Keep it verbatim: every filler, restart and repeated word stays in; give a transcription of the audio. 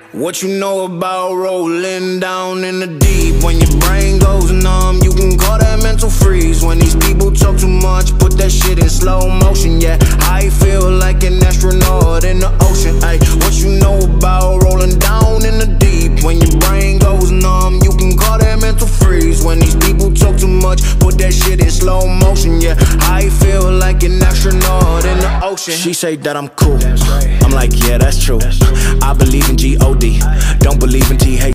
What you know about rolling down in the deep? When your brain goes numb, you can call that mental freeze. When these people talk too much, put that shit in slow motion. Yeah, I feel like an astronaut in the ocean. Ay, what you know about rolling down in the deep? When your brain goes numb, you can call that mental freeze. When these people talk too much, put that shit in slow motion. Yeah, I feel like an astronaut in the ocean. She say that I'm cool, I'm like, yeah, that's true. I believe in G O D, don't believe in T H